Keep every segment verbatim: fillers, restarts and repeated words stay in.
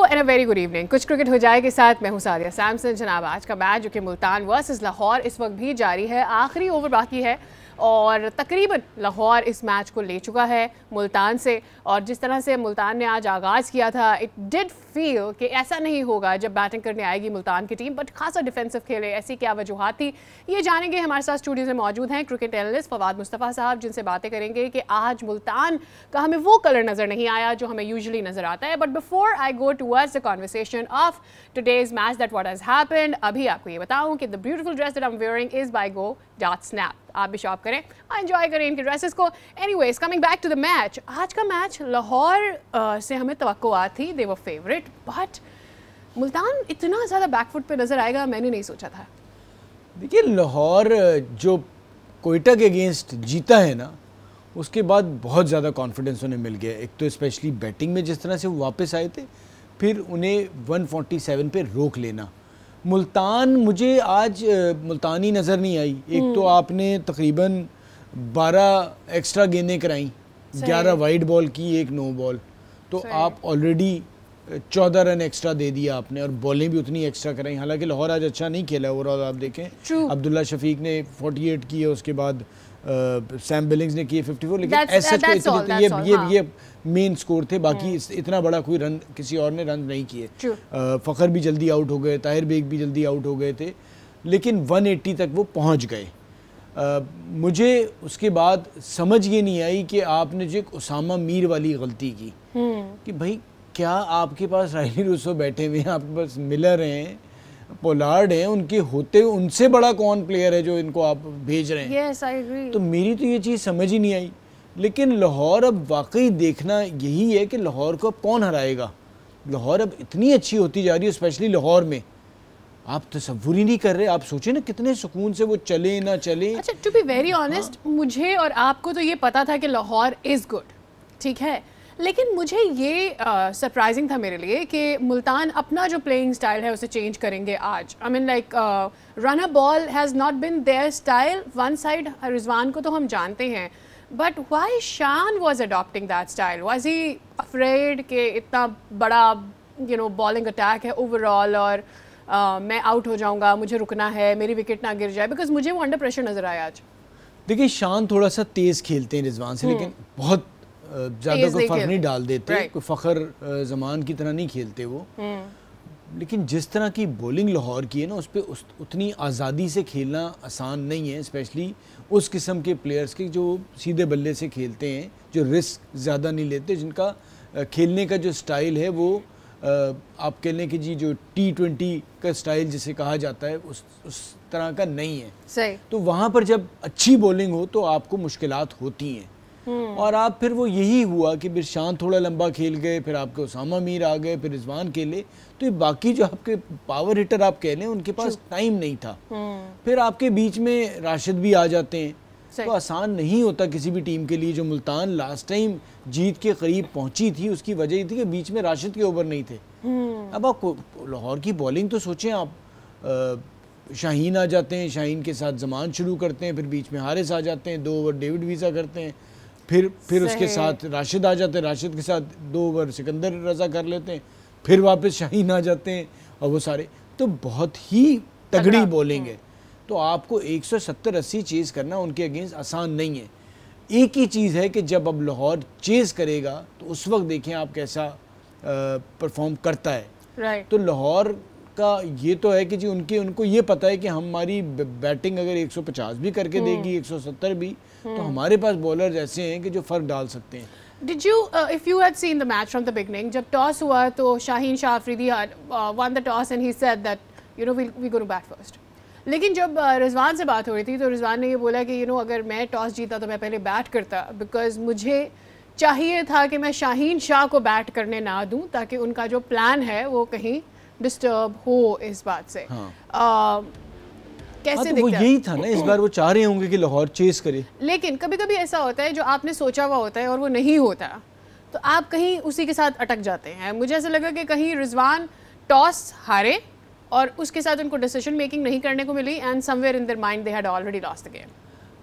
And a very good evening. कुछ cricket हो जाए के साथ मैं हूं सादिया सैमसन। जनाब आज का मैच जो कि मुल्तान वर्सेस लाहौर इस वक्त भी जारी है, आखिरी ओवर बाकी है और तकरीबन लाहौर इस मैच को ले चुका है मुल्तान से। और जिस तरह से मुल्तान ने आज आगाज़ किया था, इट डिड फील कि ऐसा नहीं होगा जब बैटिंग करने आएगी मुल्तान की टीम, बट खासा डिफेंसिव खेले। ऐसी क्या वजूहात थी, ये जानेंगे। हमारे साथ स्टूडियो में मौजूद हैं क्रिकेट एनालिस्ट फवाद मुस्तफ़ा साहब, जिनसे बातें करेंगे कि आज मुल्तान का हमें वो कलर नज़र नहीं आया जो हमें यूजुअली नज़र आता है। But before I go towards the conversation of today's match that what has happened, अभी आपको ये बताऊं कि the beautiful dress that I am wearing is by go dot snap. आप भी शॉप करें और एंजॉय करें इनके ड्रेसेस को। Anyways, coming back to the match, आज का मैच लाहौर uh, से हमें तवक्कुआत थी, they were favourite, but Multan इतना ज़्यादा बैकफुट पे नज़र आएगा मैंने नहीं सोचा था। देखिए, लाहौर जो कोयटा के अगेंस्ट जीता है ना, उसके बाद बहुत ज़्यादा कॉन्फिडेंस उन्हें मिल गया। एक तो स्पेशली बैटिंग में जिस तरह से वो वापस आए थे, फिर उन्हें एक सौ सैंतालीस पे रोक लेना। मुल्तान मुझे आज मुल्तानी नज़र नहीं आई। एक तो आपने तकरीबन बारह एक्स्ट्रा गेंदें कराई, ग्यारह वाइड बॉल की, एक नो बॉल, तो आप ऑलरेडी चौदह रन एक्स्ट्रा दे दिया आपने, और बॉलें भी उतनी एक्स्ट्रा कराई। हालांकि लाहौर आज अच्छा नहीं खेला ओवरऑल, आप देखें अब्दुल्ला शफीक ने अड़तालीस किए, उसके बाद सैम बिलिंग्स ने किए चौवन, लेकिन ऐसा कोई ये ये ये मेन स्कोर थे। बाकी इतना बड़ा कोई रन किसी और ने रन नहीं किए। फ़खर भी जल्दी आउट हो गए, ताहिर बेग भी जल्दी आउट हो गए थे, लेकिन एक सौ अस्सी तक वो पहुंच गए। Uh, मुझे उसके बाद समझ ये नहीं आई कि आपने जो उसामा मीर वाली गलती की कि भाई क्या आपके पास राइली रूसो बैठे हुए हैं, आपके पास मिलर हैं, पोलार्ड हैं, उनके होते उनसे बड़ा कौन प्लेयर है जो इनको आप भेज रहे हैं? yes, I agree. तो मेरी तो ये चीज़ समझ ही नहीं आई। लेकिन लाहौर अब वाकई देखना यही है कि लाहौर को अब कौन हराएगा। लाहौर अब इतनी अच्छी होती जा रही है, स्पेशली लाहौर में आप तसव्वुर ही नहीं कर रहे। आप सोचें ना कितने सुकून से वो चले ना चले। अच्छा, टू बी वेरी ऑनेस्ट, मुझे और आपको तो ये पता था कि लाहौर इज़ गुड, ठीक है, लेकिन मुझे ये सरप्राइजिंग uh, था मेरे लिए कि मुल्तान अपना जो प्लेइंग स्टाइल है उसे चेंज करेंगे आज। I mean like run a ball has not been there style. One side Rizwan को तो हम जानते हैं, but why Shan was adopting that style? Was he afraid कि इतना बड़ा यू नो बॉलिंग अटैक है ओवरऑल और Uh, मैं आउट हो जाऊंगा, मुझे रुकना है, मेरी विकेट ना गिर जाए? बिकॉज मुझे वो अंडर प्रेशर नजर आया आज। देखिए, शान थोड़ा सा तेज़ खेलते हैं रिजवान से, लेकिन बहुत ज़्यादा कोई फ़र्क नहीं डाल देते। right. कोई फ़खर ज़मान की तरह नहीं खेलते वो। लेकिन जिस तरह की बॉलिंग लाहौर की है ना, उस पर उस उतनी आज़ादी से खेलना आसान नहीं है, स्पेशली उस किस्म के प्लेयर्स के जो सीधे बल्ले से खेलते हैं, जो रिस्क ज़्यादा नहीं लेते, जिनका खेलने का जो स्टाइल है वो Uh, आप कह लें कि जी जो टी ट्वेंटी का स्टाइल जिसे कहा जाता है उस उस तरह का नहीं है। सही। तो वहाँ पर जब अच्छी बॉलिंग हो तो आपको मुश्किलात होती हैं। hmm. और आप फिर वो यही हुआ कि फिर शान थोड़ा लंबा खेल गए, फिर आपके उसामा मीर आ गए, फिर रिजवान खेले, तो ये बाकी जो आपके पावर हिटर आप कह लें उनके पास टाइम नहीं था। hmm. फिर आपके बीच में राशिद भी आ जाते हैं, तो आसान नहीं होता किसी भी टीम के लिए। जो मुल्तान लास्ट टाइम जीत के करीब पहुंची थी, उसकी वजह ये थी कि बीच में राशिद के ओवर नहीं थे। hmm. अब आप लाहौर की बॉलिंग तो सोचें, आप आ, शाहीन आ जाते हैं, शाहीन के साथ जमान शुरू करते हैं, फिर बीच में हारिस आ जाते हैं, दो ओवर डेविड वीज़ा करते हैं, फिर फिर उसके साथ राशिद आ जाते हैं, राशिद के साथ दो ओवर सिकंदर रजा कर लेते हैं, फिर वापस शाहीन आ जाते हैं, और वो सारे तो बहुत ही तगड़ी बॉलिंग है। तो आपको एक सौ सत्तर अस्सी चेज़ करना उनके अगेंस्ट आसान नहीं है। एक ही चीज़ है कि जब अब लाहौर चेज़ करेगा तो उस वक्त देखें आप कैसा परफॉर्म करता है। right. तो लाहौर का ये तो है कि जी उनके उनको ये पता है कि हमारी बैटिंग अगर एक सौ पचास भी करके hmm. देगी, एक सौ सत्तर भी, hmm. तो हमारे पास बॉलर्स ऐसे हैं कि जो फ़र्क डाल सकते हैं। Did you, uh, if you had seen the match from the beginning, जब टॉस हुआ तो Shaheen Shah Afridi won the toss and he said that you know we'll we go to bat first. लेकिन जब रिजवान से बात हो रही थी तो रिजवान ने ये बोला कि यू नो अगर मैं टॉस जीता तो मैं पहले बैट करता, बिकॉज मुझे चाहिए था कि मैं शाहीन शाह को बैट करने ना दूं ताकि उनका जो प्लान है वो कहीं डिस्टर्ब हो इस बात से। हाँ। आ, कैसे हाँ, तो वो यही था ना, इस बार वो चाह रहे होंगे कि लाहौर चेस करे। लेकिन कभी कभी ऐसा होता है जो आपने सोचा हुआ होता है और वो नहीं होता, तो आप कहीं उसी के साथ अटक जाते हैं। मुझे ऐसा लगा कि कहीं रिजवान टॉस हारे और उसके साथ उनको डिसीजन मेकिंग नहीं करने को मिली, and somewhere in their mind they had already lost the game.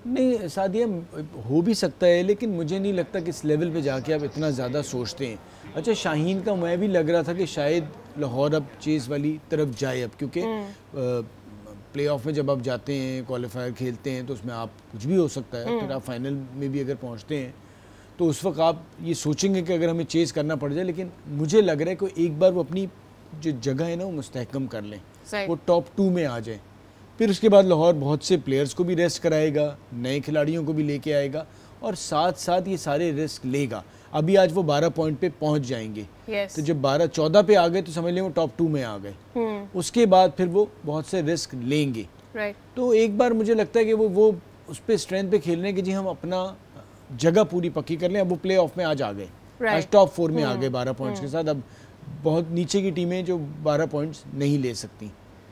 نہیں سعدیہ ہو بھی سکتا ہے لیکن مجھے نہیں لگتا کہ اس لیول پہ جا کے آپ اتنا زیادہ سوچتے ہیں. اچھا شاہین کا میں بھی لگ رہا تھا کہ شاید لاہور اب چیز والی طرف جائے اب, کیونکہ پلے آف میں جب آپ جاتے ہیں کوالیفائر کھیلتے ہیں تو اس میں آپ کچھ بھی ہو سکتا ہے, پھر آپ فائنل میں بھی اگر پہنچتے ہیں تو اس وقت آپ یہ سوچیں گے کہ اگر ہمیں چیز کرنا پڑ جائے. لیکن مجھے لگ رہا ہے کہ ایک بار وہ اپنی جو جگہ ہے نا وہ مستحکم کر لیں, وہ ٹاپ ٹو میں آ جائیں, پھر اس کے بعد لاہور بہت سے پلیئرز کو بھی ریسٹ کرائے گا, نئے کھلاڑیوں کو بھی لے کے آئے گا اور ساتھ ساتھ یہ سارے رسک لے گا. ابھی آج وہ بارہ پوائنٹ پہ پہنچ جائیں گے, تو جب بارہ چودہ پہ آ گئے تو سمجھ لیں وہ ٹاپ ٹو میں آ گئے. اس کے بعد پھر وہ بہت سے رسک لیں گے. تو ایک بار مجھے لگتا ہے کہ وہ وہ اس پہ اسٹرینتھ پہ کھیلنے کہ جی ہم اپنا جگہ پوری پکی کر لیں. اب وہ پلے آف میں آج آ گئے, آج ٹاپ فور میں آ گئے بارہ پوائنٹس کے ساتھ. اب بہت نیچے کی ٹیمیں جو بارہ پوائنٹس نہیں لے سکتی,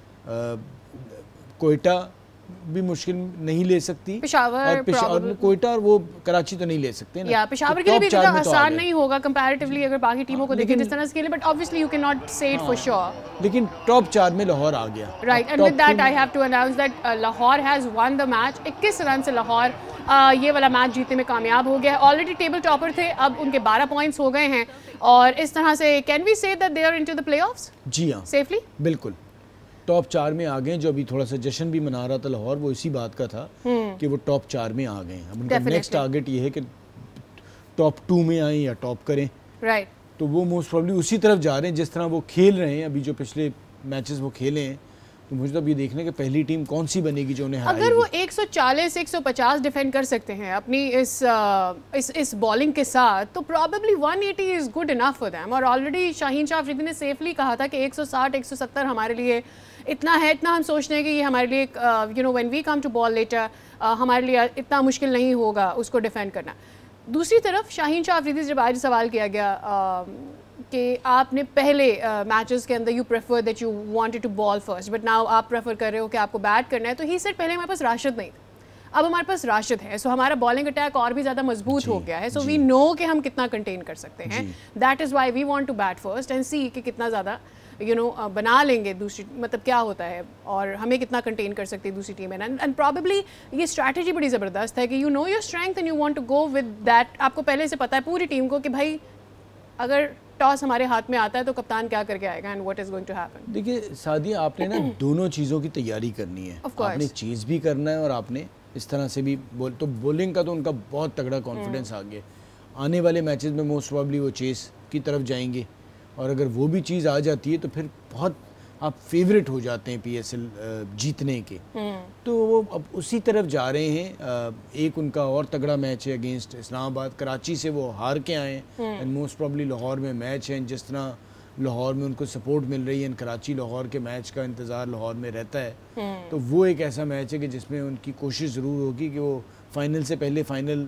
کوئٹہ بھی مشکل نہیں لے سکتی, پشاور اور کوئٹہ اور وہ کراچی تو نہیں لے سکتے نا. پشاور کے لیے بھی اتنا آسان نہیں ہوگا کمپیریٹیولی اگر باقی ٹیموں کو دیکھیں جس طرح سے کھیلیں, but obviously you cannot say it for sure. لیکن ٹاپ چار میں لاہور آ گیا. Right, and with that I have to announce that Lahore has won the match. اکیس رن سے لاہور یہ والا میچ جیتنے میں کامیاب ہو گیا. آلریڈی ٹیبل ٹاپر تھے, اب ان کے بارہ پوائنٹس ہو گئے ہیں, اور اس طرح سے can we say that they are into the playoffs? جی ہاں safely. بالکل ٹاپ چار میں آ گئے. جو ابھی تھوڑا سا جشن بھی منا رہا تھا لاہور, وہ اسی بات کا تھا کہ وہ ٹاپ چار میں آ گئے ہیں. اب ان کا نیکسٹ ٹارگٹ یہ ہے کہ ٹاپ ٹو میں آئیں یا ٹاپ کریں. رائٹ, تو وہ موسٹ پروبلی اسی طرف جا رہے ہیں جس طرح وہ کھیل رہے ہیں ابھی. جو پچھلے میچز وہ کھیلے ہیں تو مجھے تو اب یہ دیکھنا کہ پہلی ٹیم کون سی بنے گی جو انہیں ہرائے گی. اگر وہ ایک سو چالیس ایک سو پچاس ڈیفینڈ کر سکتے ہیں اپنی اس اس اس بالنگ کے ساتھ, تو probably one eighty is good enough for them. اور آلریڈی شاہین شاہ افریدی نے سیفلی کہا تھا کہ ایک سو ساٹھ ایک سو ستر ہمارے لیے اتنا ہے, اتنا ہم سوچتے ہیں کہ یہ ہمارے لیے you know when we come to bowl later ہمارے لیے اتنا مشکل نہیں ہوگا اس کو ڈیفینڈ کرنا. دوسری طرف شاہین شاہ افریدی سے جب آج سوال کیا گیا کہ آپ نے پہلے میچز کے اندر you prefer that you wanted to bowl first but now آپ پریفر کر رہے ہو کہ آپ کو بیٹ کرنا ہے, تو ہی سیڈ پہلے ہمارے پاس راشد نہیں تھا, اب ہمارے پاس راشد ہے, سو ہمارا بالنگ اٹیک اور بھی زیادہ مضبوط ہو گیا ہے. سو وی نو کہ ہم کتنا کنٹین کر سکتے ہیں. That is why we want to bat first and see کہ کتنا زیادہ یو نو بنا لیں گے دوسری, مطلب کیا ہوتا ہے اور ہمیں کتنا کنٹین کر سکتی ہے دوسری ٹیم. اینڈ پرابیبلی یہ اسٹریٹجی بڑی زبردست ہے کہ you know your strength and you want to go with that. آپ کو پہلے سے پتہ ہے پوری ٹیم کو کہ بھائی اگر ٹاس ہمارے ہاتھ میں آتا ہے تو کپتان کیا کر کے آئے گا and what is going to happen. دیکھیے سعدیہ آپ نے نا دونوں چیزوں کی تیاری کرنی ہے. آپ نے چیز بھی کرنا ہے اور آپ نے اس طرح سے بھی بول, تو بولنگ کا تو ان کا بہت تگڑا کانفیڈنس آ گیا. آنے والے میچز میں موسٹ پروبلی وہ چیز کی طرف جائیں گے, اور اگر وہ بھی چیز آ جاتی ہے تو پھر بہت آپ فیوریٹ ہو جاتے ہیں پی ایس ایل جیتنے کے. تو وہ اب اسی طرف جا رہے ہیں. ایک ان کا اور تگڑا میچ ہے اگینسٹ اسلام آباد, کراچی سے وہ ہار کے آئے ہیں, اینڈ موسٹ پروبلی لاہور میں میچ ہے. جس طرح لاہور میں ان کو سپورٹ مل رہی ہے, کراچی لاہور کے میچ کا انتظار لاہور میں رہتا ہے. تو وہ ایک ایسا میچ ہے کہ جس میں ان کی کوشش ضرور ہوگی کہ وہ فائنل سے پہلے فائنل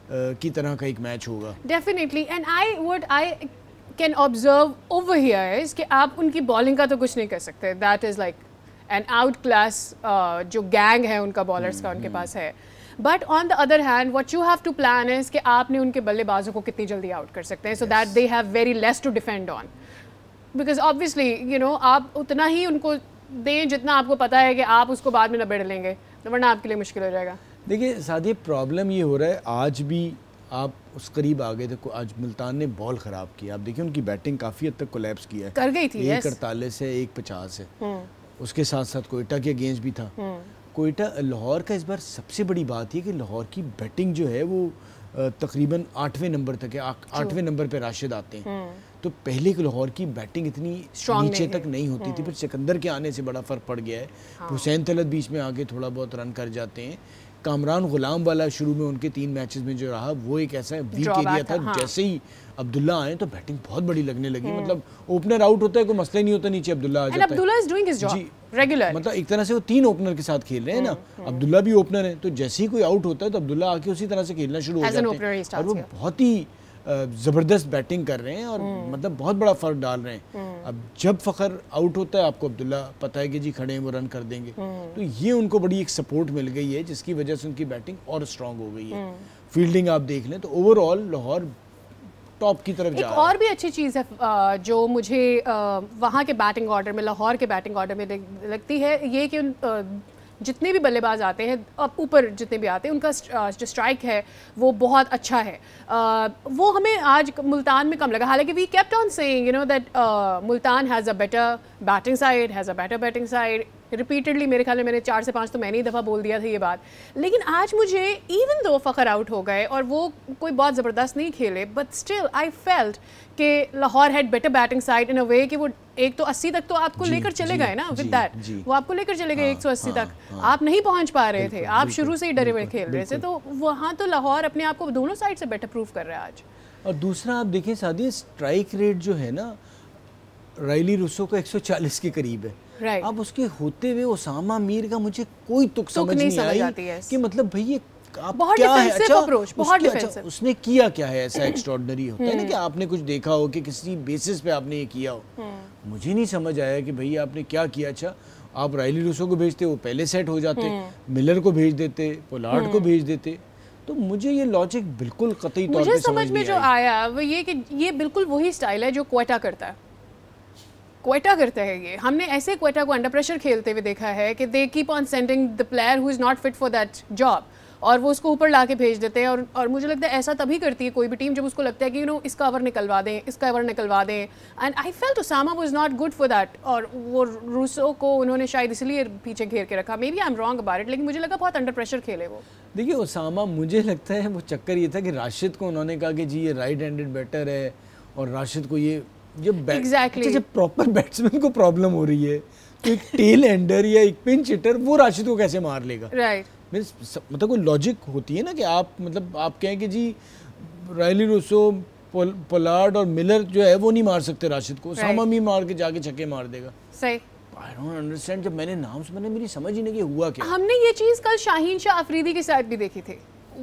کی طرح کا ایک میچ ہوگا. Definitely. And I would I can observe over here کہ آپ ان کی بالنگ کا تو کچھ نہیں کر سکتے. That is like an out class جو گینگ ہے ان کا بالرس کا ان کے پاس ہے. But on the other hand what you have to plan is کہ آپ نے ان کے بلے بازوں کو کتنی جلدی آؤٹ کر سکتے ہیں so that they have very less to defend on. Because obviously you know آپ اتنا ہی ان کو دیں جتنا آپ کو پتا ہے کہ آپ اس کو بعد میں نبیڑ لیں گے, ورنہ آپ کے لیے مشکل ہو جائے گا. دیکھیے سعدیہ پرابلم یہ ہو رہا ہے, آج بھی آپ اس قریب آ گئے تھے. آج ملتان نے بال خراب کیا, آپ دیکھیں ان کی بیٹنگ کافی حد تک کولیپس کیا ہے, کر گئی تھی. ایک اڑتالیس ہے, ایک پچاس ہے. اس کے ساتھ ساتھ کوئٹہ کے اگینسٹ بھی تھا. کوئٹہ لاہور کا اس بار سب سے بڑی بات یہ کہ لاہور کی بیٹنگ جو ہے وہ تقریباً آٹھویں نمبر تک ہے, آٹھویں نمبر پہ راشد آتے ہیں. تو پہلے کہ لاہور کی بیٹنگ اتنی نیچے تک نہیں ہوتی تھی, پھر سکندر کے آنے سے بڑا فرق پڑ گیا ہے. حسین طلعت بیچ میں آگے تھوڑا بہت رن کر جاتے ہیں. کامران غلام والا شروع میں ان کے تین میچز میں جو رہا وہ ایک ایسا ویک ایریا تھا. جیسے ہی عبداللہ آئے تو بیٹنگ بہت بڑی لگنے لگی. مطلب اوپنر آؤٹ ہوتا ہے کوئی مسئلہ نہیں ہوتا, نیچے عبداللہ آ جاتا ہے. ریگولر مطلب ایک طرح سے وہ تین اوپنر کے ساتھ کھیل رہے ہیں نا. عبداللہ بھی اوپنر ہے, تو جیسے ہی کوئی آؤٹ ہوتا ہے تو عبداللہ آ کے اسی طرح سے کھیلنا شروع ہو جاتے ہیں, اور وہ بہت ہی زبردست بیٹنگ کر رہے ہیں اور مطلب بہت بڑا فرق ڈال رہے ہیں. اب جب فخر آؤٹ ہوتا ہے آپ کو عبداللہ پتہ ہے کہ جی کھڑے ہیں وہ رن کر دیں گے, تو یہ ان کو بڑی ایک سپورٹ مل گئی ہے جس کی وجہ سے ان کی بیٹنگ اور اسٹرانگ ہو گئی ہے. فیلڈنگ آپ دیکھ لیں تو اوور آل لاہور ٹاپ کی طرف جا رہا ہے. ایک اور بھی اچھی چیز ہے جو مجھے وہاں کے بیٹنگ آرڈر میں, لاہور کے بیٹنگ آرڈر میں لگتی ہے, یہ کہ جتنے بھی بلے باز آتے ہیں اوپر جتنے بھی آتے ہیں ان کا جو اسٹرائک ہے وہ بہت اچھا ہے. وہ ہمیں آج ملتان میں کم لگا, حالانکہ we kept on seeing you know that Multan has a better batting side has a better batting side. Repeatedly میرے خیال میں میں نے چار سے پانچ تو میں نے ہی دفعہ بول دیا تھا یہ بات. لیکن آج مجھے ایون دو فخر آؤٹ ہو گئے اور وہ کوئی بہت زبردست نہیں کھیلے, بٹ اسٹل آئی فیلٹ کہ Lahore had better batting side in a way کہ وہ ایک تو اسی تک تو آپ کو لے کر چلے گئے نا ود دیٹ, وہ آپ کو لے کر چلے گئے ایک سو اسی تک, آپ نہیں پہنچ پا رہے تھے, آپ شروع سے ہی ڈرے ہوئے کھیل رہے تھے. تو وہاں تو لاہور اپنے آپ کو دونوں سائڈ سے بیٹر پروف کر رہا ہے آج. اور دوسرا آپ دیکھیں سعدیہ, اسٹرائک ریٹ جو ہے نا رائلی روسو کا ایک سو چالیس کے قریب ہے. اب اس کے ہوتے ہوئے اسامہ میر کا مجھے کوئی تک سمجھ نہیں آئی کہ مطلب بھئی یہ کیا ہے, اچھا اس نے کیا کیا ہے ایسا ایکسٹراڈنری ہوتا ہے نا کہ آپ نے کچھ دیکھا ہو کہ کسی بیسس پہ آپ نے یہ کیا ہو. مجھے نہیں سمجھ آیا کہ بھئی آپ نے کیا کیا. اچھا آپ رائلی روسو کو بھیجتے, وہ پہلے سیٹ ہو جاتے, ملر کو بھیج دیتے, پولارڈ کو بھیج دیتے. تو مجھے یہ لاجک بالکل قطعی طور پہ سمجھ میں جو آیا وہ یہ کہ یہ بالکل وہی سٹائل ہے جو کوئٹہ کرتا ہے. کوئٹہ کرتا ہے یہ, ہم نے ایسے کوئٹہ کو انڈر پریشر کھیلتے ہوئے دیکھا ہے کہ they keep on sending the player who is not fit for that job, اور وہ اس کو اوپر لا کے بھیج دیتے ہیں. اور اور مجھے لگتا ہے ایسا تبھی کرتی ہے کوئی بھی ٹیم جب اس کو لگتا ہے کہ یو نو اس کا اوور نکلوا دیں, اس کا اوور نکلوا دیں. And I felt Usama was not good for that, اور وہ روسو کو انہوں نے شاید اس لیے پیچھے گھیر کے رکھا. Maybe I am wrong about it, لیکن مجھے لگا بہت انڈر پریشر کھیلے وہ. دیکھیے اسامہ, مجھے لگتا ہے وہ چکر یہ تھا کہ راشد کو انہوں نے کہا کہ جی یہ رائٹ ہینڈڈ بیٹر ہے, اور راشد کو یہ جب پراپر بیٹسمین کو پرابلم ہو رہی ہے تو ایک ٹیل اینڈر یا ایک پنچ ہٹر وہ راشد کو کیسے مار لے گا. مطلب کوئی لاجک ہوتی ہے نا کہ آپ مطلب آپ کہیں کہ جی رائلی روسو, پولارڈ اور ملر جو ہے وہ نہیں مار سکتے راشد کو, اسامہ بھی مار کے جا کے چھکے مار دے گا. صحیح. I don't understand, جب میں نے نام سے میں نے میری سمجھ ہی نہیں کہ ہوا کیا. ہم نے یہ چیز کل شاہین شاہ افریدی کے ساتھ بھی دیکھی تھی.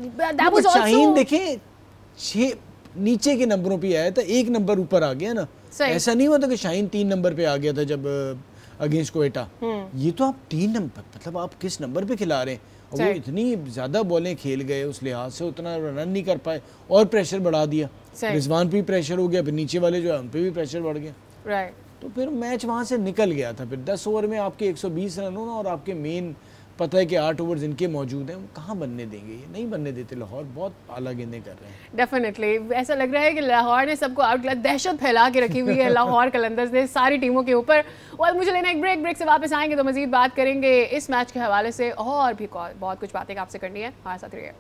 شاہین دیکھیں چھ نیچے کے نمبروں پہ آیا تھا, ایک نمبر اوپر آ گیا نا. ایسا نہیں ہوا تھا کہ شاہین تین نمبر پہ آ گیا تھا جب اگینسٹ کوئٹہ. یہ تو آپ تین نمبر, مطلب آپ کس نمبر پہ کھلا رہے ہیں, اور وہ اتنی زیادہ بالیں کھیل گئے اس لحاظ سے, اتنا رن نہیں کر پائے اور پریشر بڑھا دیا. رضوان پہ بھی پریشر ہو گیا, پھر نیچے والے جو ہے ان پہ بھی پریشر بڑھ گیا. تو پھر میچ وہاں سے نکل گیا تھا. پھر دس اوور میں آپ کے ایک سو بیس رن ہونا, اور آپ کے مین پتہ ہے کہ آٹھ اوورز ان کے موجود ہیں, وہ کہاں بننے دیں گے, یہ نہیں بننے دیتے. لاہور بہت اعلیٰ گیندیں کر رہے ہیں. ڈیفینیٹلی ایسا لگ رہا ہے کہ لاہور نے سب کو آؤٹ کیا, دہشت پھیلا کے رکھی ہوئی ہے لاہور قلندرز نے ساری ٹیموں کے اوپر. اور مجھے لینا ایک بریک, بریک سے واپس آئیں گے تو مزید بات کریں گے اس میچ کے حوالے سے, اور بھی بہت کچھ باتیں آپ سے کرنی ہے. ہمارے ساتھ رہیے.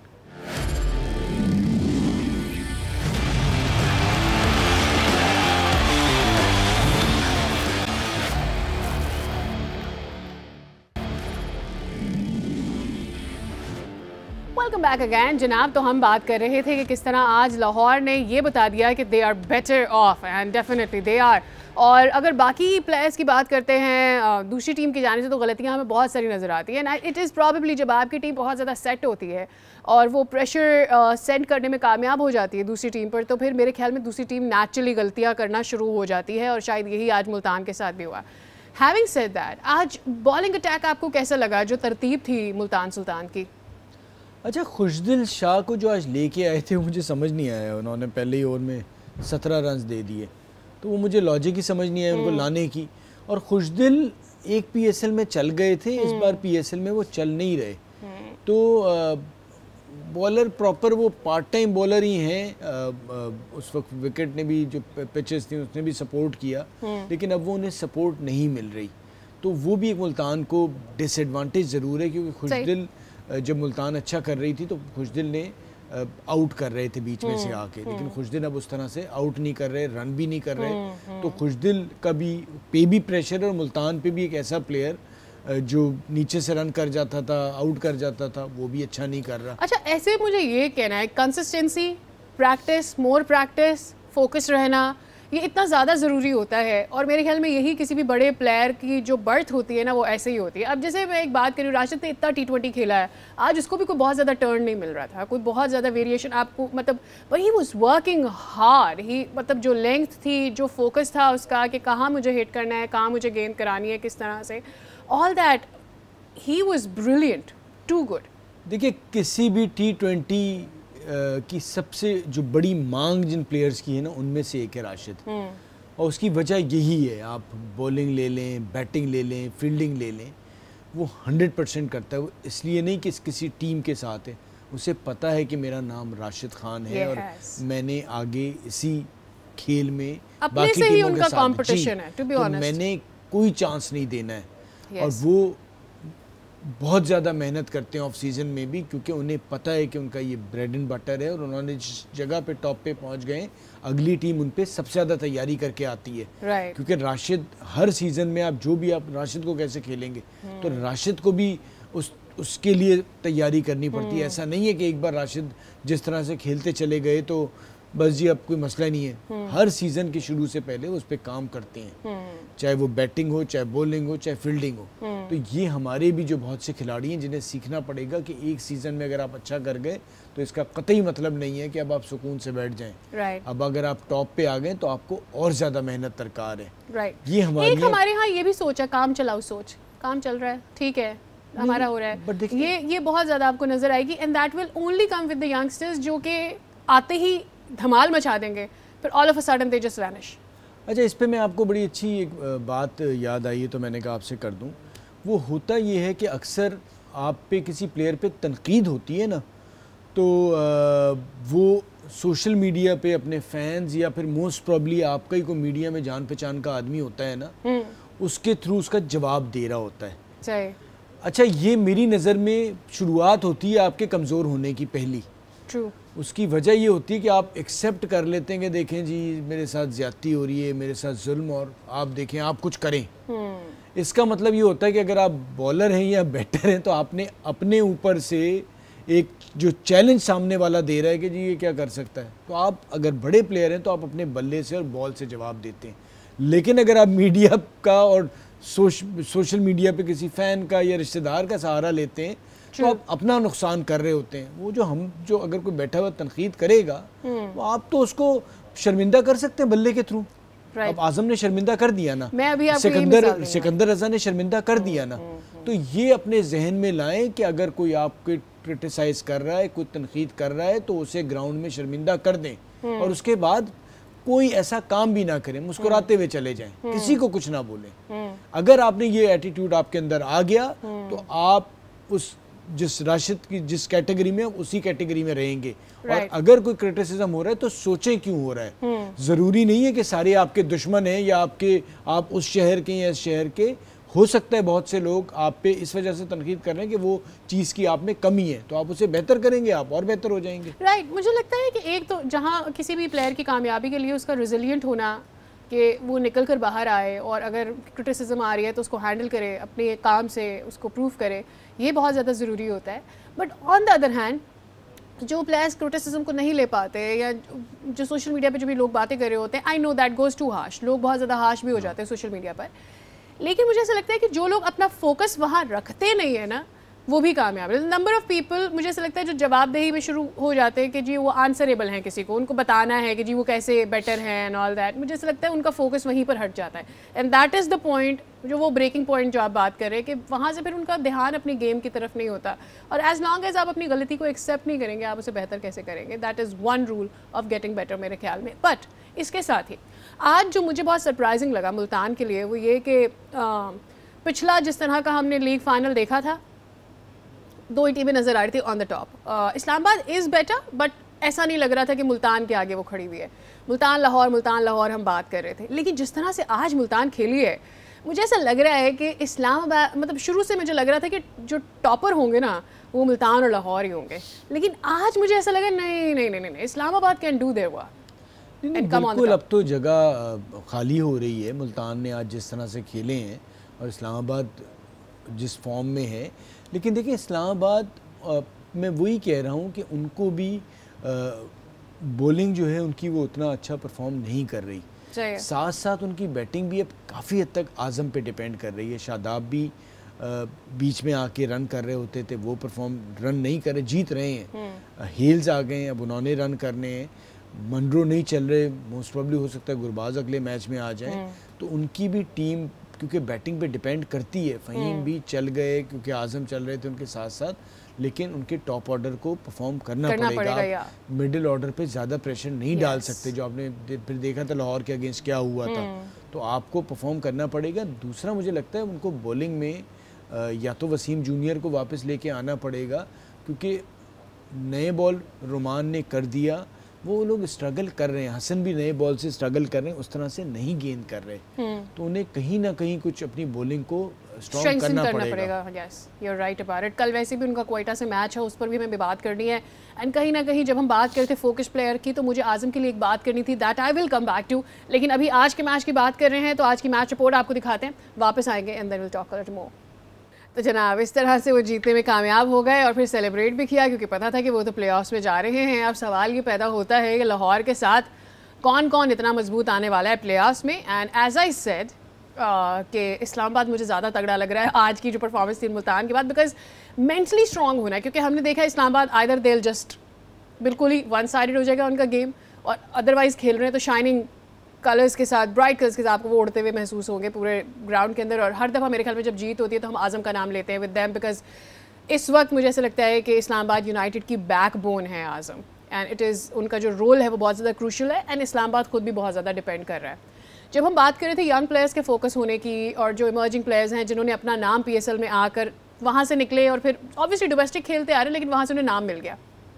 ویلکم بیک اگین جناب. تو ہم بات کر رہے تھے کہ کس طرح آج لاہور نے یہ بتا دیا کہ they are better off, and definitely they are. اور اگر باقی پلیئرس کی بات کرتے ہیں دوسری ٹیم کی جانب سے تو غلطیاں ہمیں بہت ساری نظر آتی ہیں. اٹ از پرابیبلی جب آپ کی ٹیم بہت زیادہ سیٹ ہوتی ہے اور وہ پریشر سینڈ کرنے میں کامیاب ہو جاتی ہے دوسری ٹیم پر, تو پھر میرے خیال میں دوسری ٹیم نیچرلی غلطیاں کرنا شروع ہو جاتی ہے, اور شاید یہی آج ملتان کے ساتھ بھی ہوا. ہیونگ سیڈ دیٹ, آج بالنگ اٹیک آپ کو کیسا لگا, جو ترتیب تھی ملتان سلطان کی؟ اچھا, خوشدل شاہ کو جو آج لے کے آئے تھے مجھے سمجھ نہیں آیا. انہوں نے پہلے ہی اوور میں سترہ رنز دے دیے, تو وہ مجھے لاجک ہی سمجھ نہیں آیا ان کو لانے کی. اور خوشدل ایک پی ایس ایل میں چل گئے تھے, اس بار پی ایس ایل میں وہ چل نہیں رہے. تو بولر پراپر وہ پارٹ ٹائم بولر ہی ہیں. اس وقت وکٹ نے بھی جو پچز تھیں اس نے بھی سپورٹ کیا, لیکن اب وہ انہیں سپورٹ نہیں مل رہی. تو وہ بھی ایک ملتان کو ڈس ایڈوانٹیج ضرور ہے, کیونکہ خوشدل جب ملتان اچھا کر رہی تھی تو خوشدل نے آؤٹ کر رہے تھے بیچ میں سے آ کے, لیکن خوشدل اب اس طرح سے آؤٹ نہیں کر رہے, رن بھی نہیں کر رہے. تو خوشدل کا بھی پہ بھی پریشر, اور ملتان پہ بھی ایک ایسا پلیئر جو نیچے سے رن کر جاتا تھا, آؤٹ کر جاتا تھا, وہ بھی اچھا نہیں کر رہا. اچھا, ایسے مجھے یہ کہنا ہے consistency, practice, more practice, focus رہنا, یہ اتنا زیادہ ضروری ہوتا ہے. اور میرے خیال میں یہی کسی بھی بڑے پلیئر کی جو برتھ ہوتی ہے نا وہ ایسے ہی ہوتی ہے. اب جیسے میں ایک بات کری, راشد نے اتنا ٹی ٹوینٹی کھیلا ہے, آج اس کو بھی کوئی بہت زیادہ ٹرن نہیں مل رہا تھا, کوئی بہت زیادہ ویریشن آپ کو, مطلب he was working hard. He مطلب جو لینتھ تھی, جو فوکس تھا اس کا کہ کہاں مجھے ہٹ کرنا ہے, کہاں مجھے گیند کرانی ہے, کس طرح سے, all that he was brilliant, too good. دیکھیے کسی بھی ٹی ٹوینٹی کی سب سے جو بڑی مانگ جن پلیئرز کی ہے نا ان میں سے ایک ہے راشد, اور اس کی وجہ یہی ہے. آپ بولنگ لے لیں, بیٹنگ لے لیں, فیلڈنگ لے لیں, وہ ہنڈریڈ پرسینٹ کرتا ہے. وہ اس لیے نہیں کہ کسی ٹیم کے ساتھ ہے, اسے پتہ ہے کہ میرا نام راشد خان ہے اور میں نے آگے اسی کھیل میں باقی ٹیموں کے ساتھ جی تو میں نے کوئی چانس نہیں دینا ہے. اور وہ بہت زیادہ محنت کرتے ہیں آف سیزن میں بھی, کیونکہ انہیں پتہ ہے کہ ان کا یہ بریڈ اینڈ بٹر ہے, اور انہوں نے جس جگہ پہ ٹاپ پہ پہنچ گئے اگلی ٹیم ان پہ سب سے زیادہ تیاری کر کے آتی ہے. کیونکہ راشد ہر سیزن میں آپ جو بھی آپ راشد کو کیسے کھیلیں گے تو راشد کو بھی اس اس کے لیے تیاری کرنی پڑتی ہے. ایسا نہیں ہے کہ ایک بار راشد جس طرح سے کھیلتے چلے گئے تو بس جی اب کوئی مسئلہ نہیں ہے. ہر سیزن کے شروع سے پہلے اس پہ کام کرتے ہیں, چاہے وہ بیٹنگ ہو, چاہے بولنگ ہو, چاہے فیلڈنگ ہو. تو یہ ہمارے بھی جو بہت سے کھلاڑی ہیں جنہیں سیکھنا پڑے گا کہ ایک سیزن میں اگر آپ اچھا کر گئے تو اس کا قطعی مطلب نہیں ہے کہ اب آپ سکون سے بیٹھ جائیں. اب اگر آپ ٹاپ پہ آ گئے تو آپ کو اور زیادہ محنت درکار ہے. یہ ہماری ہمارے ہاں یہ بھی سوچ ہے, کام چلاؤ سوچ, کام چل رہا ہے ٹھیک ہے ہمارا ہو رہا ہے, یہ یہ بہت زیادہ آپ کو نظر آئے گی. And that will only come with the youngsters جو کہ آتے ہی دھمال مچا دیں گے, پھر all of a sudden they just vanish. اچھا اس پہ میں آپ کو بڑی اچھی ایک بات یاد آئی ہے تو میں نے کہا آپ سے کر دوں. وہ ہوتا یہ ہے کہ اکثر آپ پہ کسی پلیئر پہ تنقید ہوتی ہے نا, تو وہ سوشل میڈیا پہ اپنے فینز یا پھر موسٹ پرابلی آپ کا ہی کوئی میڈیا میں جان پہچان کا آدمی ہوتا ہے نا, اس کے تھرو اس کا جواب دے رہا ہوتا ہے. اچھا یہ میری نظر میں شروعات ہوتی ہے آپ کے کمزور ہونے کی پہلی. اس کی وجہ یہ ہوتی ہے کہ آپ ایکسیپٹ کر لیتے ہیں کہ دیکھیں جی میرے ساتھ زیادتی ہو رہی ہے, میرے ساتھ ظلم, اور آپ دیکھیں آپ کچھ کریں. اس کا مطلب یہ ہوتا ہے کہ اگر آپ بالر ہیں یا بیٹر ہیں تو آپ نے اپنے اوپر سے ایک جو چیلنج سامنے والا دے رہا ہے کہ جی یہ کیا کر سکتا ہے, تو آپ اگر بڑے پلیئر ہیں تو آپ اپنے بلے سے اور بال سے جواب دیتے ہیں. لیکن اگر آپ میڈیا کا اور سوشل میڈیا پہ کسی فین کا یا رشتہ دار کا سہارا لیتے ہیں تو آپ اپنا نقصان کر رہے ہوتے ہیں. وہ جو ہم جو اگر کوئی بیٹھا ہوا تنقید کرے گا وہ آپ تو اس کو شرمندہ کر سکتے ہیں بلے کے تھرو. اب اعظم نے شرمندہ کر دیا نا, سکندر سکندر رضا نے شرمندہ کر دیا نا. تو یہ اپنے ذہن میں لائیں کہ اگر کوئی آپ کو کرٹیسائز کر رہا ہے, کوئی تنقید کر رہا ہے تو اسے گراؤنڈ میں شرمندہ کر دیں, اور اس کے بعد کوئی ایسا کام بھی نہ کریں, مسکراتے ہوئے چلے جائیں, کسی کو کچھ نہ بولیں. اگر آپ نے یہ ایٹیٹیوڈ آپ کے اندر آ گیا تو آپ اس جس راشد کی جس کیٹیگری میں اسی کیٹیگری میں رہیں گے. اور اگر کوئی کرٹیسزم ہو رہا ہے تو سوچیں کیوں ہو رہا ہے. ضروری نہیں ہے کہ سارے آپ کے دشمن ہیں یا آپ کے آپ اس شہر کے یا اس شہر کے. ہو سکتا ہے بہت سے لوگ آپ پہ اس وجہ سے تنقید کر رہے ہیں کہ وہ چیز کی آپ میں کمی ہے, تو آپ اسے بہتر کریں گے, آپ اور بہتر ہو جائیں گے. رائٹ مجھے لگتا ہے کہ ایک تو جہاں کسی بھی پلیئر کی کامیابی کے لیے اس کا ریزیلینٹ ہونا, کہ وہ نکل کر باہر آئے اور اگر کرٹیسزم آ رہی ہے تو اس کو ہینڈل کرے, اپنے کام سے اس کو پروف کرے, یہ بہت زیادہ ضروری ہوتا ہے. But on the other hand جو پلیئرس کرٹیسزم کو نہیں لے پاتے یا جو سوشل میڈیا پہ جو بھی لوگ باتیں کر رہے ہوتے ہیں, I know that goes to harsh, لوگ بہت زیادہ ہارش بھی ہو جاتے ہیں سوشل میڈیا پر, لیکن مجھے ایسا لگتا ہے کہ جو لوگ اپنا فوکس وہاں رکھتے نہیں ہیں نا وہ بھی کامیاب ہے. نمبر آف پیپل مجھے ایسا لگتا ہے جو جواب دہی میں شروع ہو جاتے ہیں کہ جی وہ آنسریبل ہیں کسی کو, ان کو بتانا ہے کہ جی وہ کیسے بیٹر ہیں اینڈ آل دیٹ, مجھے ایسا لگتا ہے ان کا فوکس وہیں پر ہٹ جاتا ہے. And that is the point, جو وہ بریکنگ پوائنٹ جو آپ بات کر رہے ہیں کہ وہاں سے پھر ان کا دھیان اپنی گیم کی طرف نہیں ہوتا. اور ایز لانگ ایز آپ اپنی غلطی کو ایکسیپٹ نہیں کریں گے آپ اسے بہتر کیسے کریں گے. That is one rule of getting better میرے خیال میں. بٹ اس کے ساتھ ہی آج جو مجھے بہت سرپرائزنگ لگا ملتان کے لیے وہ یہ کہ پچھلا جس طرح کا ہم نے لیگ فائنل دیکھا تھا, دو ہی ٹیمیں نظر آ رہی تھی آن دا ٹاپ. اسلام آباد از بیٹر, بٹ ایسا نہیں لگ رہا تھا کہ ملتان کے آگے وہ کھڑی ہوئی ہے. ملتان لاہور ملتان لاہور ہم بات کر رہے تھے, لیکن جس طرح سے آج ملتان کھیلی ہے مجھے ایسا لگ رہا ہے کہ اسلام آباد, مطلب شروع سے مجھے لگ رہا تھا کہ جو ٹاپر ہوں گے نا وہ ملتان اور لاہور ہی ہوں گے, لیکن آج مجھے ایسا لگا نہیں نہیں نہیں نہیں اسلام آباد کین ڈو دیئر ورک. بالکل اب تو جگہ خالی ہو رہی ہے. ملتان نے آج جس طرح سے کھیلے ہیں اور اسلام آباد جس فارم میں ہے, لیکن دیکھیں اسلام آباد میں وہی کہہ رہا ہوں کہ ان کو بھی بولنگ جو ہے ان کی وہ اتنا اچھا پرفارم نہیں کر رہی, ساتھ ساتھ ان کی بیٹنگ بھی اب کافی حد تک اعظم پہ ڈیپینڈ کر رہی ہے. شاداب بھی بیچ میں آ کے رن کر رہے ہوتے تھے, وہ پرفارم رن نہیں کر رہے, جیت رہے ہیں. ہیلز آ گئے ہیں, اب انہوں نے رن کرنے ہیں. منرو نہیں چل رہے, موسٹ پرابلی ہو سکتا ہے گرباز اگلے میچ میں آ جائیں, تو ان کی بھی ٹیم کیونکہ بیٹنگ پہ ڈیپینڈ کرتی ہے. فہیم بھی چل گئے کیونکہ اعظم چل رہے تھے ان کے ساتھ ساتھ, لیکن ان کے ٹاپ آرڈر کو پرفارم کرنا پڑے گا. مڈل آرڈر پہ زیادہ پریشر نہیں ڈال سکتے, جو آپ نے پھر دیکھا تھا لاہور کے اگینسٹ کیا ہوا تھا, تو آپ کو پرفارم کرنا پڑے گا. دوسرا مجھے لگتا ہے ان کو بولنگ میں یا تو وسیم جونیئر کو واپس لے کے آنا پڑے گا کیونکہ نئے بال رومان نے کر دیا, وہ لوگ اسٹرگل کر رہے ہیں, حسن بھی نئے بال سے اسٹرگل کر رہے ہیں, اس طرح سے نہیں گیند کر رہے, تو انہیں کہیں نہ کہیں کچھ اپنی بولنگ کو اسٹرانگ کرنا پڑے گا. Yes you are right about it. کل ویسے بھی ان کا کوئٹہ سے میچ ہے, اس پر بھی ہمیں بات کرنی ہے, اینڈ کہیں نہ کہیں جب ہم بات کرتے فوکس پلیئر کی تو مجھے اعظم کے لیے ایک بات کرنی تھی, that I will come back to, لیکن ابھی آج کے میچ کی بات کر رہے ہیں تو آج کی میچ رپورٹ آپ کو دکھاتے ہیں, واپس آئیں گے and then will talk a little more. تو جناب اس طرح سے وہ جیتنے میں کامیاب ہو گئے اور پھر سیلیبریٹ بھی کیا کیونکہ پتا تھا کہ وہ تو پلے آفس میں جا رہے ہیں. اب سوال یہ پیدا ہوتا ہے کہ لاہور کے ساتھ کون کون اتنا مضبوط آنے والا ہے پلے آفس میں, اینڈ ایز آئی سیڈ کہ اسلام آباد مجھے زیادہ تگڑا لگ رہا ہے آج کی جو پرفارمنس تھی ملتان کے بعد, بیکاز مینٹلی اسٹرانگ ہونا ہے, کیونکہ ہم نے دیکھا اسلام آباد آئدر دیل جسٹ بالکل ہی ون سائڈڈ ہو جائے گا ان کا گیم, اور ادروائز کھیل رہے ہیں تو شائننگ کلرز کے ساتھ, برائٹ کلرز کے ساتھ آپ کو وہ اڑتے ہوئے محسوس ہوں گے پورے گراؤنڈ کے اندر. اور ہر دفعہ میرے خیال میں جب جیت ہوتی ہے تو ہم اعظم کا نام لیتے ہیں ود دیم, بیکاز اس وقت مجھے ایسا لگتا ہے کہ اسلام آباد یونائٹڈ کی بیک بون ہے اعظم, اینڈ اٹ از ان کا جو رول ہے وہ بہت زیادہ کروشل ہے, اینڈ اسلام آباد خود بھی بہت زیادہ ڈپینڈ کر رہا ہے. جب ہم بات کر رہے تھے ینگ پلیئرس کے فوکس ہونے کی اور جو ایمرجنگ پلیئرز ہیں جنہوں نے اپنا نام پی ایس ایل میں آ کر وہاں سے نکلے اور پھر آبویسلی ڈومیسٹک کھیلتے آ رہے ہیں لیکن وہاں سے انہیں نام مل گیا,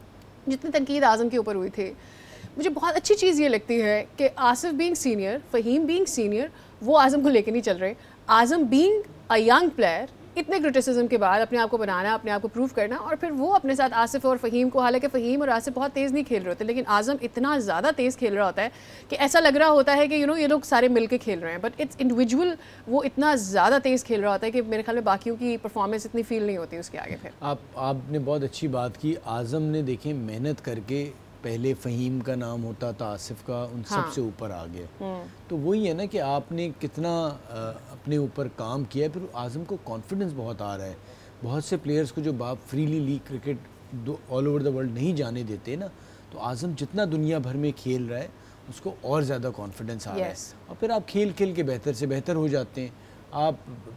جتنی تنقید اعظم کے اوپر ہوئی تھی, مجھے بہت اچھی چیز یہ لگتی ہے کہ Asif being senior, Fahim being senior, وہ اعظم کو لے کے نہیں چل رہے. Azam being a young player, اتنے کرٹیسزم کے بعد اپنے آپ کو بنانا, اپنے آپ کو پروو کرنا, اور پھر وہ اپنے ساتھ آصف اور فہیم کو, حالانکہ فہیم اور آصف بہت تیز نہیں کھیل رہے ہوتے لیکن اعظم اتنا زیادہ تیز کھیل رہا ہوتا ہے کہ ایسا لگ رہا ہوتا ہے کہ یو نو یہ لوگ سارے مل کے کھیل رہے ہیں, بٹ اٹس انڈیویجول, وہ اتنا زیادہ تیز کھیل رہا ہوتا ہے کہ میرے خیال میں باقیوں کی پرفارمنس اتنی فیل نہیں ہوتی اس کے آگے. پھر آپ آپ نے بہت اچھی بات کی, اعظم نے دیکھیں محنت کر کے, پہلے فہیم کا نام ہوتا تھا, آصف کا, ان سب سے اوپر آ گیا. تو وہی ہے نا کہ آپ نے کتنا اپنے اوپر کام کیا ہے, پھر اعظم کو کانفیڈنس بہت آ رہا ہے. بہت سے پلیئرز کو جو باپ freely league cricket all over the world نہیں جانے دیتے نا, تو اعظم جتنا دنیا بھر میں کھیل رہا ہے اس کو اور زیادہ کانفیڈنس آ رہا ہے, اور پھر آپ کھیل کھیل کے بہتر سے بہتر ہو جاتے ہیں. آپ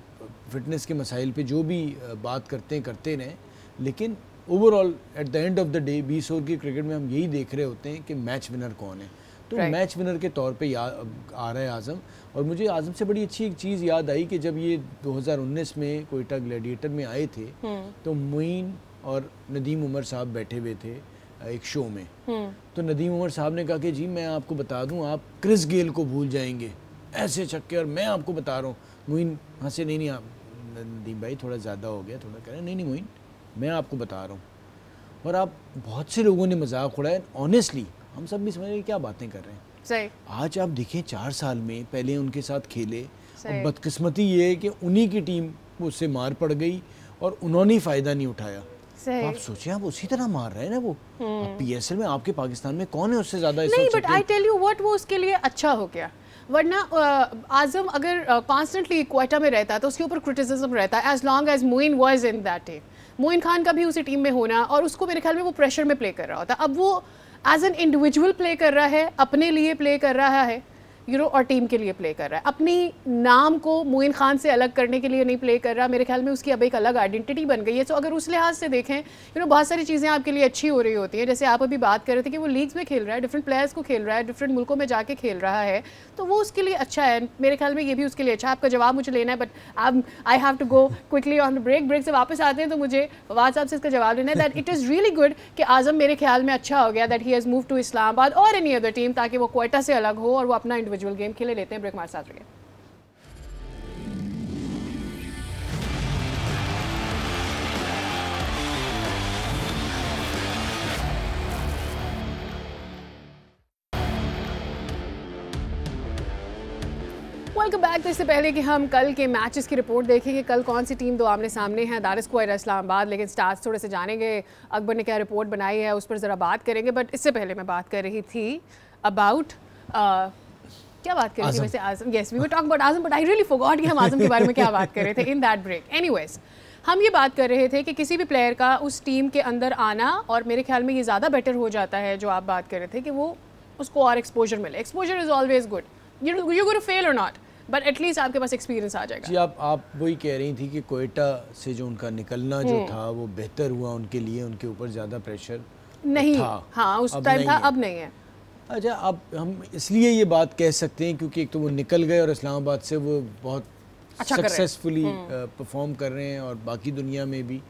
فٹنس کے مسائل پہ جو بھی بات کرتے ہیں کرتے رہیں, لیکن overall at the end of the day بیس اوور کی کرکٹ میں ہم یہی دیکھ رہے ہوتے ہیں کہ میچ ونر کون ہے, تو میچ ونر کے طور پہ آ رہا ہے اعظم. اور مجھے اعظم سے بڑی اچھی ایک چیز یاد آئی کہ جب یہ دو ہزار انیس میں کوئٹہ گلیڈیٹر میں آئے تھے تو معین اور ندیم عمر صاحب بیٹھے ہوئے تھے ایک شو میں, تو ندیم عمر صاحب نے کہا کہ جی میں آپ کو بتا دوں آپ کرس گیل کو بھول جائیں گے, ایسے چھکے, اور میں آپ کو بتا رہا ہوں. معین ہنسے, نہیں نہیں آپ ندیم بھائی تھوڑا زیادہ ہو گیا, تھوڑا کہہ رہے ہیں نہیں نہیں معین میں آپ کو بتا رہا ہوں. اور آپ بہت سے لوگوں نے مذاق اڑایا, آنیسٹلی ہم سب بھی سمجھ رہے ہیں کیا باتیں کر رہے ہیں. صحیح. آج آپ دیکھیں چار سال میں پہلے ان کے ساتھ کھیلے, اور بدقسمتی یہ ہے کہ انہی کی ٹیم اس سے مار پڑ گئی اور انہوں نے فائدہ نہیں اٹھایا. آپ سوچیں آپ اسی طرح مار رہے ہیں نا, وہ پی ایس ایل میں آپ کے پاکستان میں کون ہے اس سے زیادہ. نہیں, but I tell you what, وہ اس کے لیے اچھا ہو گیا, ورنہ اعظم اگر کانسٹنٹلی کوئٹہ میں رہتا تو اس کے اوپر کرٹیسزم رہتا, as long as Moin was in that team. Moin Khan کا بھی اسی ٹیم میں ہونا, اور اس کو میرے خیال میں وہ پریشر میں پلے کر رہا ہوتا. اب وہ ایز این انڈیویجول پلے کر رہا ہے, اپنے لیے پلے کر رہا ہے, یو نو, اور ٹیم کے لیے پلے کر رہا ہے. اپنی نام کو معین خان سے الگ کرنے کے لیے نہیں پلے کر رہا. میرے خیال میں اس کی اب ایک الگ آئیڈینٹی بن گئی ہے. سو اگر اس لحاظ سے دیکھیں, یو نو, بہت ساری چیزیں آپ کے لیے اچھی ہو رہی ہوتی ہیں. جیسے آپ ابھی بات کر رہے تھے کہ وہ لیگز میں کھیل رہا ہے, ڈفرنٹ پلیئرس کو کھیل رہا ہے, ڈفرنٹ ملکوں میں جا کے کھیل رہا ہے, تو وہ اس کے لیے اچھا ہے. میرے خیال میں یہ بھی اس کے لیے اچھا ہے. آپ کا جواب مجھے لینا ہے, بٹ اب I have to go quickly on the break. Break سے واپس آتے ہیں تو مجھے فواد صاحب سے اس کا جواب لینا ہے that it is really good کہ اعظم میرے خیال میں اچھا ہو گیا that he has move to Islamabad اور اینی ادر ٹیم, تاکہ وہ کوئٹہ سے الگ ہو اور وہ اپنا انڈیویجول گیم کھیلے. لیتے ہیں بریک, ہمارے ساتھ رہیے. Welcome back. تو اس سے پہلے کہ ہم کل کے میچز کی رپورٹ دیکھیں گے, کل کون سی ٹیم دو آمنے سامنے ہیں, دیٹ از کوئٹہ اسلام آباد. لیکن سٹارز تھوڑے سے جانیں گے, اکبر نے کیا رپورٹ بنائی ہے اس پر ذرا بات کریں گے. بٹ اس سے پہلے میں بات کر رہی تھی اباؤٹ کیا بات کر رہی تھی ویسے Azam. Yes we were talk about Azam, but I really forgot کہ ہم اعظم کے بارے میں کیا بات کر رہے تھے in that break. Anyways, ہم یہ بات کر رہے تھے کہ کسی بھی پلیئر کا اس ٹیم کے اندر آنا, اور میرے خیال میں یہ زیادہ بیٹر ہو جاتا ہے جو آپ بات کر رہے تھے کہ وہ اس کو اور ایکسپوجر ملے. Exposure is always good, you you go to fail or not, but at least آپ کے پاس ایکسپیرینس آ جائے گا. جی آپ آپ وہی کہہ رہی تھی کہ کوئٹہ سے جو ان کا نکلنا جو تھا وہ بہتر ہوا ان کے لیے, ان کے اوپر زیادہ پریشر نہیں تھا. ہاں اس ٹائم تھا, اب نہیں ہے. اچھا اب ہم اس لیے یہ بات کہہ سکتے ہیں کیونکہ ایک تو وہ نکل گئے اور اسلام آباد سے وہ بہت سکسیسفلی پرفارم کر رہے ہیں اور باقی دنیا میں بھی.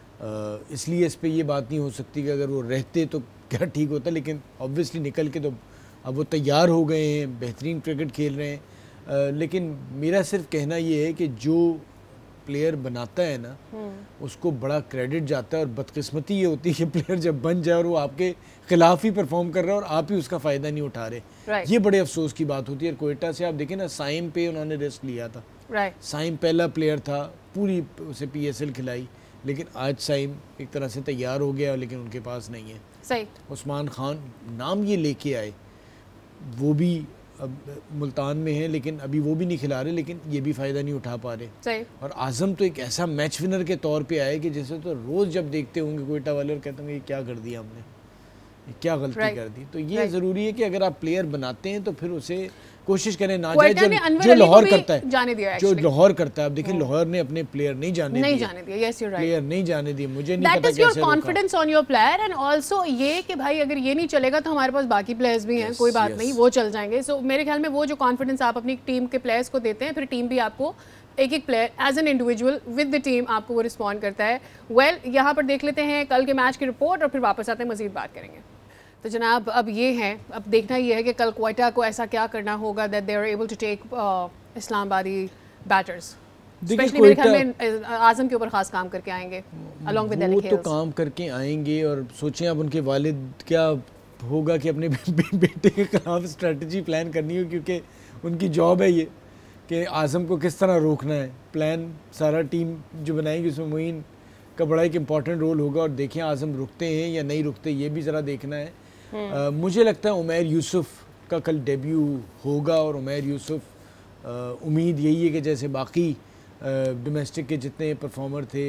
اس لیے اس پہ یہ بات نہیں ہو سکتی کہ اگر وہ رہتے تو کیا ٹھیک ہوتا, لیکن آبویسلی نکل کے تو اب وہ تیار ہو گئے ہیں, بہترین کرکٹ کھیل رہے ہیں. لیکن میرا صرف کہنا یہ ہے کہ جو پلیئر بناتا ہے نا اس کو بڑا کریڈٹ جاتا ہے, اور بدقسمتی یہ ہوتی ہے کہ پلیئر جب بن جائے اور وہ آپ کے خلاف ہی پرفارم کر رہا ہے اور آپ ہی اس کا فائدہ نہیں اٹھا رہے, یہ بڑے افسوس کی بات ہوتی ہے. کوئٹہ سے آپ دیکھیں نا, سائم پہ انہوں نے رسک لیا تھا, سائم پہلا پلیئر تھا, پوری اسے پی ایس ایل کھلائی, لیکن آج سائم ایک طرح سے تیار ہو گیا لیکن ان کے پاس نہیں ہے. صحیح. عثمان خان نام یہ لے کے آئے, وہ بھی اب ملتان میں ہیں لیکن ابھی وہ بھی نہیں کھلا رہے, لیکن یہ بھی فائدہ نہیں اٹھا پا رہے. صحیح. اور اعظم تو ایک ایسا میچ ونر کے طور پہ آئے کہ جیسے تو روز جب دیکھتے ہوں گے کوئٹہ والے اور کہتے ہوں گے یہ کیا کر دیا ہم نے, کیا غلطی کر دی. تو یہ ضروری ہے کہ اگر آپ پلیئر بناتے ہیں تو پھر اسے کوشش کریں نہ جائے, جو لاہور کرتا ہے جو لاہور کرتا ہے آپ دیکھیں لاہور نے اپنے پلیئر نہیں جانے دیے, پلیئر نہیں جانے دیے. مجھے نہیں پتا کیسے روکا. Confidence on your player, and also یہ کہ بھائی اگر یہ نہیں چلے گا تو ہمارے پاس باقی پلیئرز بھی ہیں, کوئی بات نہیں, وہ چل جائیں گے. سو میرے خیال میں وہ جو کانفیڈنس آپ اپنی ٹیم کے پلیئرز کو دیتے ہیں, پھر ٹیم بھی آپ کو ایک ایک player as an individual with the team آپ کو وہ رسپونڈ کرتا ہے. ویل یہاں پر دیکھ لیتے ہیں کل کے میچ کی رپورٹ اور پھر واپس آتے ہیں, مزید بات کریں گے. تو جناب اب یہ ہے, اب دیکھنا یہ ہے کہ کل کوئٹہ کو ایسا کیا کرنا ہوگا that they are able to take اسلام آبادی بیٹرز. اسپیشلی میرے خیال میں اعظم کے اوپر خاص کام کر کے آئیں گے along with وہ تو کام کر کے آئیں گے, اور سوچیں اب ان کے والد کیا ہوگا کہ اپنے بیٹے کے خلاف اسٹریٹجی پلان کرنی ہو, کیونکہ ان کی جاب ہے یہ کہ اعظم کو کس طرح روکنا ہے. پلان سارا ٹیم جو بنائیں گے اس میں معین کا بڑا ایک امپورٹنٹ رول ہوگا, اور دیکھیں اعظم رکتے ہیں یا نہیں رکتے یہ بھی ذرا دیکھنا ہے. مجھے لگتا ہے عمیر یوسف کا کل ڈیبیو ہوگا, اور عمیر یوسف امید یہی ہے کہ جیسے باقی ڈومیسٹک کے جتنے پرفارمر تھے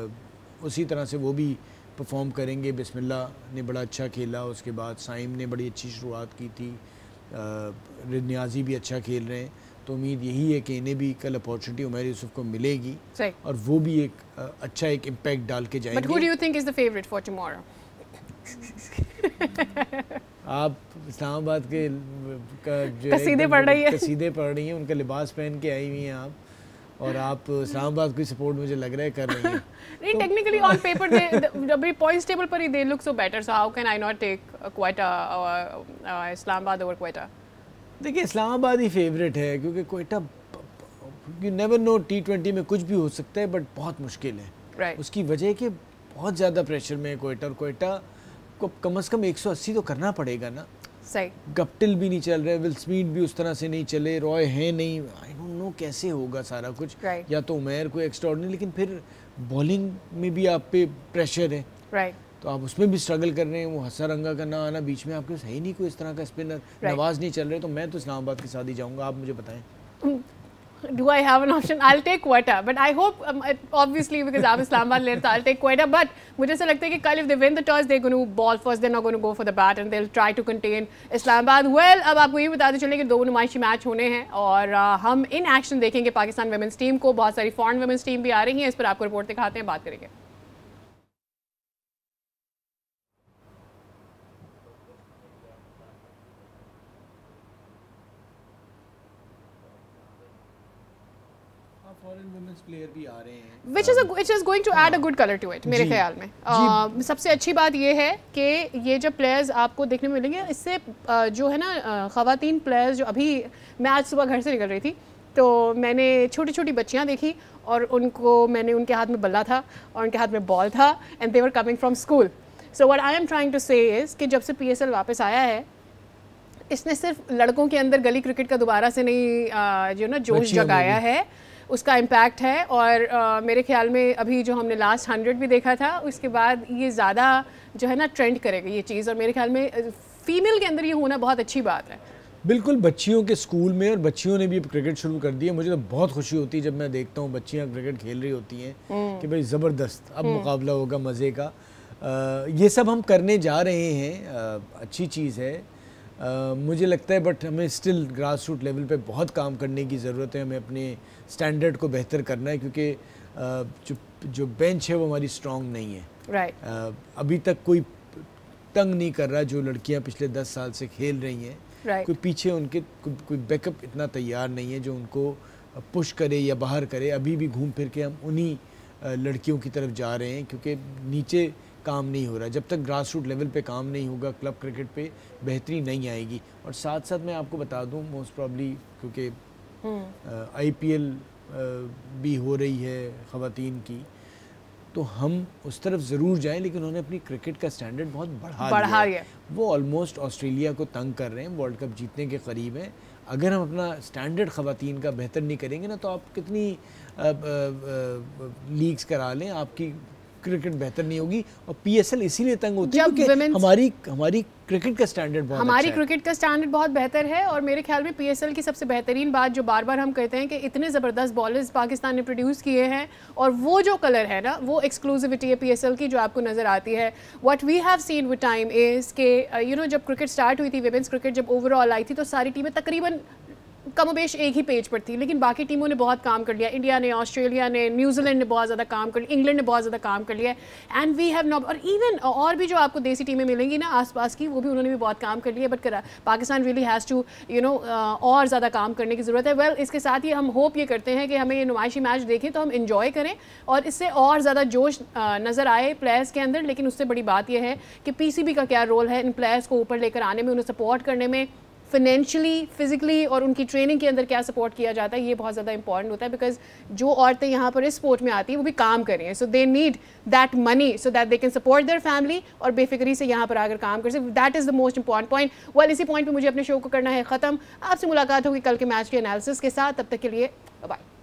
اسی طرح سے وہ بھی پرفارم کریں گے. بسم اللہ نے بڑا اچھا کھیلا, اس کے بعد سائم نے بڑی اچھی شروعات کی تھی, نیازی بھی اچھا کھیل رہے ہیں. تو امید یہی ہے کہ انہیں بھی کل اپارچونٹی عمیر یوسف کو ملے گی, اور وہ بھی ایک اچھا ایک امپیکٹ ڈال کے جائیں گے. But who do you think is the favorite for tomorrow? آپ اسلام آباد کے قصیدے پڑھ رہی ہیں قصیدے پڑھ رہی ہیں ان کا لباس پہن کے آئی ہوئی ہیں آپ, اور آپ اسلام آباد کی سپورٹ مجھے لگ رہا ہے کر رہی ہیں. نہیں, ٹیکنیکلی آن پیپر ابھی پوائنٹس ٹیبل پر ہی they look so better, so how can I not take Quetta Islamabad over Quetta. دیکھیے اسلام آباد ہی فیوریٹ ہے, کیونکہ Quetta you never know, T twenty میں کچھ بھی ہو سکتا ہے بٹ بہت مشکل ہے. اس کی وجہ کہ بہت زیادہ پریشر میں ہے کوئٹہ, اور کوئٹہ کو کم از کم ایک سو اسی تو کرنا پڑے گا نا. صحیح. گپٹل بھی نہیں چل رہے, ول سمیت بھی اس طرح سے نہیں چلے, رائے ہیں نہیں, آئی ڈونٹ نو کیسے ہوگا سارا کچھ. یا تو عمیر کو ایکسٹراڈنری, لیکن پھر بولنگ میں بھی آپ پہ پریشر ہے, تو آپ اس میں بھی اسٹرگل کر رہے ہیں. وہ حسن رنگا کا نہ آنا بیچ میں, آپ کے صحیح نہیں کوئی اس طرح کا اسپنر, نواز نہیں چل رہے, تو میں تو اسلام آباد کے ساتھ ہی جاؤں گا. آپ مجھے بتائیں. Do I have an option? I'll take Quetta, but I hope um, obviously because آپ اسلام آباد لے رہے تو I'll take Quetta, but مجھے ایسا لگتا ہے کہ کل if they win the toss they're going to ball first, they're not going to go for the bat and they'll try to contain اسلام آباد. well اب آپ کو یہ بتاتے چلیں کہ دو نمائشی میچ ہونے ہیں, اور ہم ان ایکشن دیکھیں گے پاکستان ویمنس ٹیم کو. بہت ساری فارن ویمنس ٹیم بھی آ رہی ہیں, اس پر آپ کو رپورٹ دکھاتے ہیں, بات کریں گے. Which is a, which is going to add a good color to it میرے خیال میں. سب سے اچھی بات یہ ہے کہ یہ جب پلیئرز آپ کو دیکھنے میں ملیں گے, اس سے جو ہے نا خواتین پلیئرز جو ابھی, میں آج صبح گھر سے نکل رہی تھی تو میں نے چھوٹی چھوٹی بچیاں دیکھی, اور ان کو میں نے ان کے ہاتھ میں بلہ تھا اور ان کے ہاتھ میں بال تھا, and they were coming from school. So what I am trying to say is کہ جب سے پی ایس ایل واپس آیا ہے, اس نے صرف لڑکوں کے اندر گلی کرکٹ کا دوبارہ سے نہیں جو نا جوش جگایا ہے, اس کا امپیکٹ ہے. اور میرے خیال میں ابھی جو ہم نے لاسٹ ہنڈریڈ بھی دیکھا تھا, اس کے بعد یہ زیادہ جو ہے نا ٹرینڈ کرے گا یہ چیز, اور میرے خیال میں فیمیل کے اندر یہ ہونا بہت اچھی بات ہے. بالکل, بچیوں کے اسکول میں, اور بچیوں نے بھی کرکٹ شروع کر دی ہے. مجھے تو بہت خوشی ہوتی ہے جب میں دیکھتا ہوں بچیاں کرکٹ کھیل رہی ہوتی ہیں کہ بھائی زبردست, اب مقابلہ ہوگا مزے کا. یہ سب ہم کرنے جا رہے ہیں, اچھی چیز ہے مجھے لگتا ہے, بٹ ہمیں اسٹل گراس روٹ لیول پہ بہت کام کرنے کی ضرورت ہے. ہمیں اپنے اسٹینڈرڈ کو بہتر کرنا ہے, کیونکہ جو جو بینچ ہے وہ ہماری اسٹرانگ نہیں ہے. ابھی تک کوئی تنگ نہیں کر رہا, جو لڑکیاں پچھلے دس سال سے کھیل رہی ہیں, کوئی پیچھے ان کے کوئی بیک اپ اتنا تیار نہیں ہے جو ان کو پش کرے یا باہر کرے. ابھی بھی گھوم پھر کے ہم انہی لڑکیوں کی طرف جا رہے ہیں کیونکہ نیچے کام نہیں ہو رہا. جب تک گراس روٹ لیول پہ کام نہیں ہوگا کلب کرکٹ پہ بہتری نہیں آئے گی. اور ساتھ ساتھ میں آپ کو بتا دوں موسٹ پرابلی کیونکہ آئی پی ایل بھی ہو رہی ہے خواتین کی تو ہم اس طرف ضرور جائیں, لیکن انہوں نے اپنی کرکٹ کا سٹینڈرڈ بہت بڑھا دیا ہے. وہ آلموسٹ آسٹریلیا کو تنگ کر رہے ہیں, ورلڈ کپ جیتنے کے قریب ہیں. اگر ہم اپنا سٹینڈرڈ خواتین کا بہتر نہیں کریں گے نا تو آپ کتنی لیگز کرا لیں آپ کی کرکٹ بہتر نہیں ہوگی. اور پی ایس ایل اسی لیے تنگ ہوتی ہے کیونکہ ہماری ہماری کرکٹ کا سٹینڈرڈ بہت ہماری کرکٹ کا سٹینڈرڈ بہت بہتر ہے. اور میرے خیال میں پی ایس ایل کی سب سے بہترین بات جو بار بار ہم کہتے ہیں کہ اتنے زبردست بالرز پاکستان نے پروڈیوس کیے ہیں, اور وہ جو کلر ہے نا وہ ایکسکلوزیوٹی ہے پی ایس ایل کی جو آپ کو نظر آتی ہے. What we have seen with time is کہ یو نو جب کرکٹ اسٹارٹ ہوئی تھی ویمنس کرکٹ جب اوور آل آئی تھی تو ساری ٹیمیں تقریباً کم و بیش ایک ہی پیج پر تھی, لیکن باقی ٹیموں نے بہت کام کر لیا. انڈیا نے, آسٹریلیا نے, نیوزی لینڈ نے بہت زیادہ کام کر لیا, انگلینڈ نے بہت زیادہ کام کر لیا. And we have not, or even اور بھی جو آپ کو دیسی ٹیمیں ملیں گی نا آس پاس کی, وہ بھی انہوں نے بھی بہت کام کر لیا. But Pakistan really has to you know اور زیادہ کام کرنے کی ضرورت ہے. ویل اس کے ساتھ ہی ہم ہوپ یہ کرتے ہیں کہ ہمیں یہ نمائشی میچ دیکھیں تو ہم انجوائے کریں اور اس سے اور زیادہ جوش نظر آئے پلیئرس کے اندر. لیکن اس سے بڑی بات یہ ہے کہ پی سی بی کا کیا رول ہے ان پلیئرس کو اوپر لے کر آنے میں, انہیں سپورٹ کرنے میں, فائنینشلی, فزیکلی, اور ان کی ٹریننگ کے اندر کیا سپورٹ کیا جاتا ہے, یہ بہت زیادہ امپورٹنٹ ہوتا ہے. بیکاز جو عورتیں یہاں پر اس اسپورٹ میں آتی ہیں وہ بھی کام کر رہی ہیں, so they need that money so that they can support their family اور بے فکری سے یہاں پر آ کر کام کر سکتے. That is the most important point. Well اسی پوائنٹ پہ مجھے اپنے شو کو کرنا ہے ختم. آپ سے ملاقات ہوگی کل کے میچ کے انالیسس کے ساتھ. تب تک کے لیے بائے.